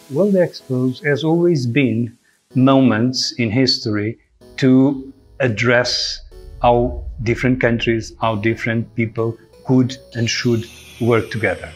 World Expos has always been moments in history to address how different countries, how different people could and should work together.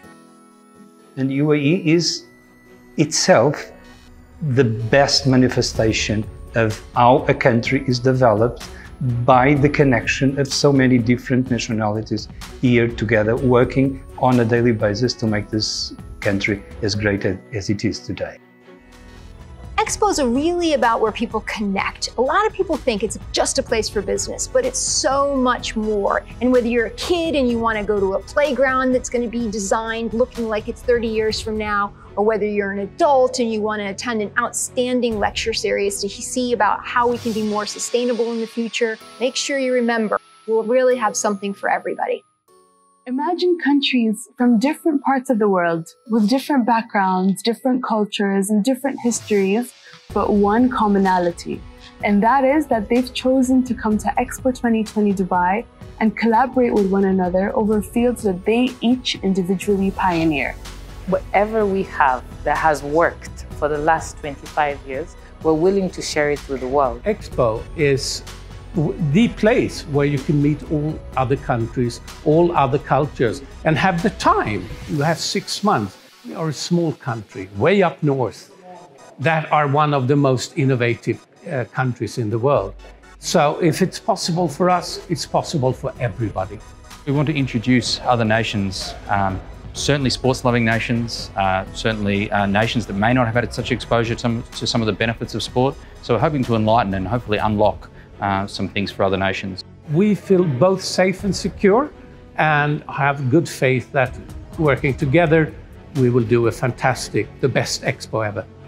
And UAE is itself the best manifestation of how a country is developed by the connection of so many different nationalities here together, working on a daily basis to make this country as great as it is today. Expos are really about where people connect. A lot of people think it's just a place for business, but it's so much more. And whether you're a kid and you want to go to a playground that's going to be designed looking like it's 30 years from now, or whether you're an adult and you want to attend an outstanding lecture series to see about how we can be more sustainable in the future, make sure you remember, we'll really have something for everybody. Imagine countries from different parts of the world with different backgrounds, different cultures, and different histories, but one commonality. And that is that they've chosen to come to Expo 2020 Dubai and collaborate with one another over fields that they each individually pioneer. Whatever we have that has worked for the last 25 years, we're willing to share it with the world. Expo is the place where you can meet all other countries, all other cultures, and have the time. You have 6 months. We are a small country, way up north, that are one of the most innovative countries in the world. So if it's possible for us, it's possible for everybody. We want to introduce other nations, certainly sports-loving nations, certainly nations that may not have had such exposure to some of the benefits of sport. So we're hoping to enlighten and hopefully unlock some things for other nations. We feel both safe and secure and have good faith that working together, we will do the best Expo ever.